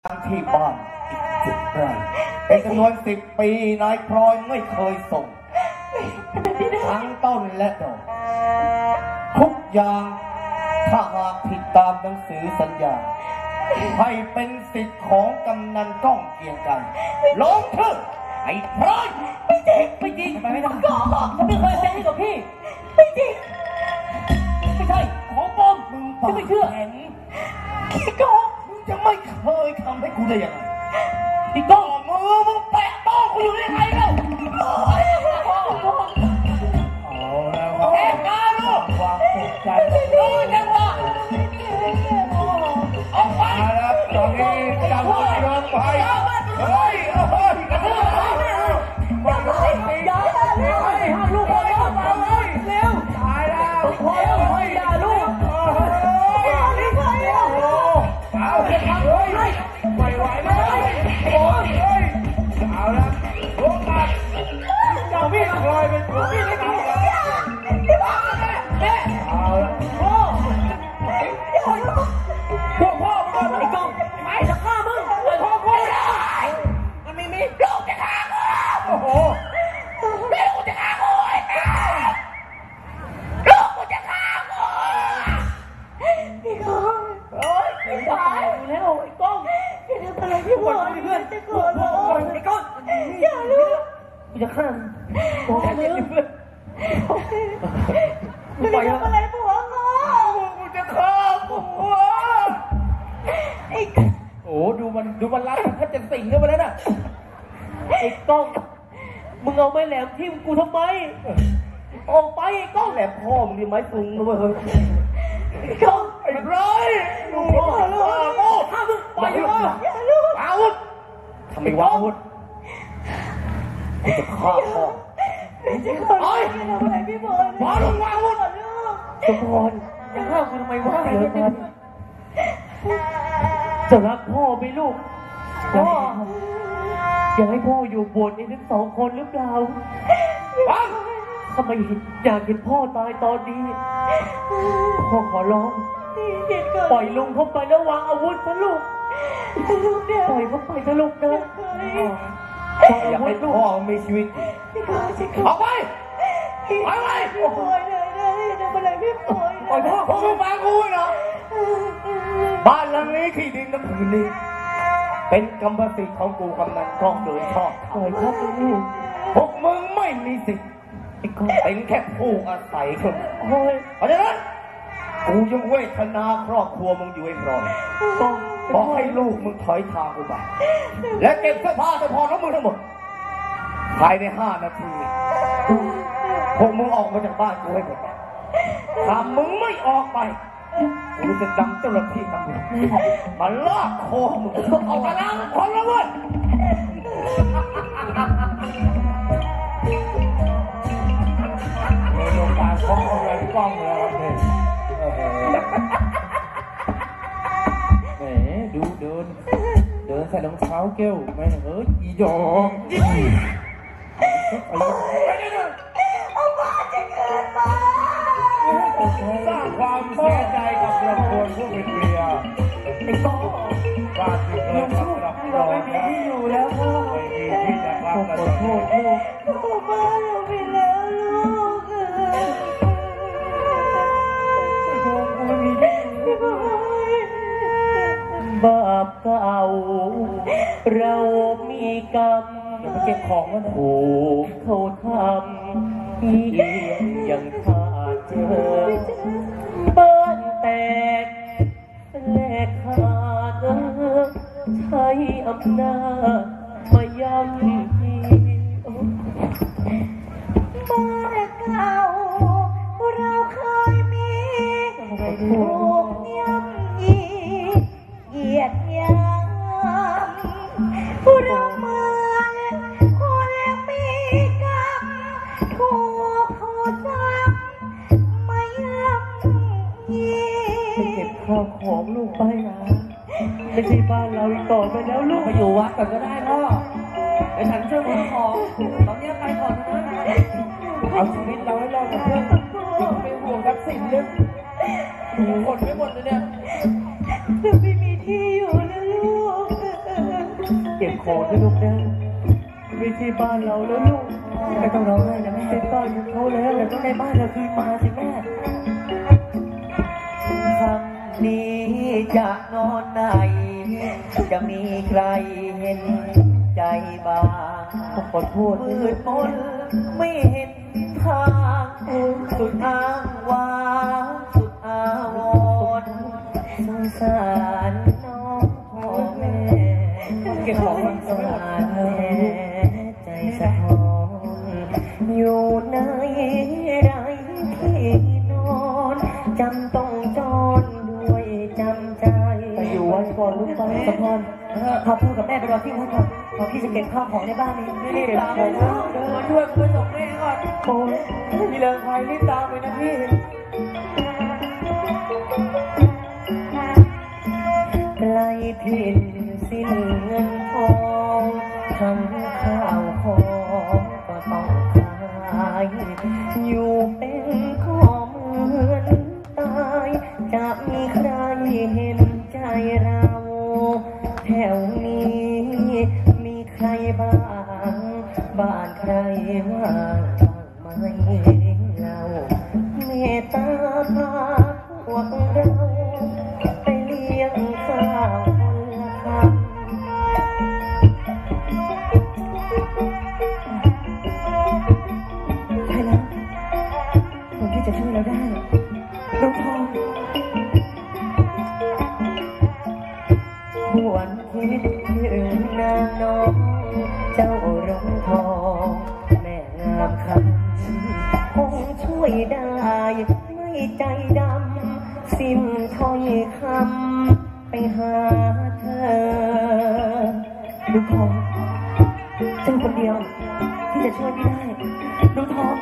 ที่บ้านอีก10 ไร่เป็นจำนวน10 ปีนายพลอยไม่เคยส่งทั้งต้นและดอกทุกอย่างถ้าหากผิดตามหนังสือสัญญาให้เป็นสิทธิ์ของกำนันก้องเกียงไกรลงเถอะไอ้พลอยไม่จริงไม่จริงไม่ได้ก็บอกฉันไม่เคยเซ็นให้กับพี่ไม่จริงไม่ใช่ของปลอมมึงจะไม่เชื่อเห็นพี่ก้องมึงจะไม่เคยทำให้กูได้ยังไงพี่ก้องมึงแตะต้องกูอยู่ได้ไงเล่าแกการลูกวางตกใจรู้จังวะออกไปแล้วตอนนี้จับมือลงไปเฮ้ยอย่าห้ามลูกพ่อเลยมาเลยเร็วตายแล้วพ่ออย่าลูกเอาเฮ้ยไม่ไหวแล้วโอ้ยเอาละลูกตัดจะวิ่งลอยเป็นตัววิ่งไม่ได้เอาละพ่อไอ้กองไอ้จะฆ่ามึงไอ้พ่อมันมีลูกจะฆ่ากูโอ้โหลูกจะฆ่ากูลูกกูจะฆ่ากูพี่กองโอ้ยตายแล้วไอ้กองอย่าทำอะไรพี่พ่อเพื่อนจะโกรธไอ้กองอย่าลูกกูจะฆ่ามึงเพื่อนไม่ได้ทำอะไรผัวกูจะฆ่าผัวไอ้โอ้ดูมันรักถ้าจะสิงเข้ามาแล้วน่ะไอ้ก้องมึงเอาไม้แหลมทิ่มกูทำไมออกไปไอ้ก้องแหลมพ่อมึงดีไม้ซุงนะเว้ยไอ้ก้องไอ้ไรลูกลูกถ้ามึงไปวะอาวุธทำไมวะอาวุธกูจะฆ่าพ่อไอ้อะไรพี่บอลมาลงวางอาวุธสมพรจะฆ่ากูทำไมวะเดี๋ยวก่อนจะรักพ่อไหมลูกพ่ออยากให้พ่ออยู่บนนี้ทั้ง2 คนหรือเปล่าทำไมอยากเห็นพ่อตายตอนนี้พ่อขอร้องปล่อยลุงเข้าไปแล้ววางอาวุธซะลูกปล่อยเขาไปซะลูกนะอยากให้พ่อมีชีวิตออกไปไปไปปล่อยเลยทำอะไรพี่ปล่อยปล่อยพ่อมึงฟังกูเหรอบ้านหลังนี้ที่ดินน้ำผืนนี้เป็นกรรมสิทธิ์ของกูกำนันก้องโดยชอบปล่อยครับลูกพวกมึงไม่มีสิทธิ์เป็นแค่ผู้อาศัยคนเพราะฉะนั้นกูยังเวทนาครอบครัวมึงอยู่ไอ้พร้อมบอกให้ลูกมึงถอยทางกูไปและเก็บเสื้อผ้าเสื้อผ่อนของมึงทั้งหมดภายใน5 นาทีพวกมึงออกมาจากบ้านกูให้หมดถ้ามึงไม่ออกไปกูจะนำเจ้าหน้าที่ตำรวจมาลากคอมึงเอาไปล้างคนละเว้ยในโรงพยาบาลของอะไรกล้องเลยครับเนี่ยแหมดูเดินใส่รองเท้าเกลไม่อีดอกเอามาจะเกิดมาสร้างความเสียใจกับครอบครัวผู้เป็นเมียไอ้พ่อบ้านที่เคยทำรับรองไม่มีที่อยู่แล้วพ่อไม่มีที่จะพักขอโทษลูกพ่อบ้านเราไปแล้วลูกไม่มีที่บาปเก่าเรามีกรรมอย่าไปเก็บของนะถูกเขาทำอย่างข้าเจอบ้านแตกแลกขาดใช้อำนาจมาย่ำยีบ้านเก่าเราเคยมีถูกย่ำยีเหยียดหยามเราเหมือนคนมีกรรมถูกเขาซ้ำมาย่ำยีไปเก็บข้าวของลูกไปนะไม่ใช่บ้านเราอีกต่อไปแล้วลูกไปอยู่วัดก่อนก็ได้พ่อไปฉันช่วยขนของตอนนี้ไปก่อนนะเอาชีวิตเราให้รอดกับเพื่อนไม่ห่วงทรัพย์สินเลยหมดไม่หมดเลยเนี่ยไม่มีที่อยู่นะลูกเก็บของนะลูกนะไม่ใช่บ้านเราแล้วลูกไม่ต้องร้องไห้นะแม่เป็นบ้านของเขาแล้วเราต้องได้บ้านเราคืนมาสิแม่คำนี้จะนอนไหนจะมีใครเห็นใจบ้างขอโทษมืดมนไม่เห็นทางสุดอ้างว้างสุดอาวรณ์สงสารน้องพ่อแม่เก็บของสงสารแม่ใจสะท้อนอยู่ในไรที่นอนจำต้องจรด้วยจำใจไปอยู่วัดก่อนลูกไปสะท้อนพาพ่อกับแม่ไปรอที่วัดก่อนพอพี่จะเก็บข้าวของในบ้านนี้รีบตามไปนะเดินมาช่วยคุณส่งแม่ก่อนโอ้ยพี่เลิงไทยรีบตามไปนะพี่ไกลถิ่นสิ้นเงินทองทั้งข้าวของก็ต้องขายอยู่เป็นข้อมือนตายจะมีใครเห็นใจเราแถวนี้มีใครบ้างบ้านใครว่างไม่เราเมตตาพาพวกเราไปเลี้ยงข้าวคนละคำใช่แล้วคนที่จะช่วยเราได้น้องทองหวนคิดถึงนางน้องเจ้ารุ่งทองแม่งามคำคงช่วยได้ไม่ใจดำสิ้นถ้อยคำไปหาเธอลูกทองเจ้าคนเดียวที่จะช่วยพี่ได้ลูกทอง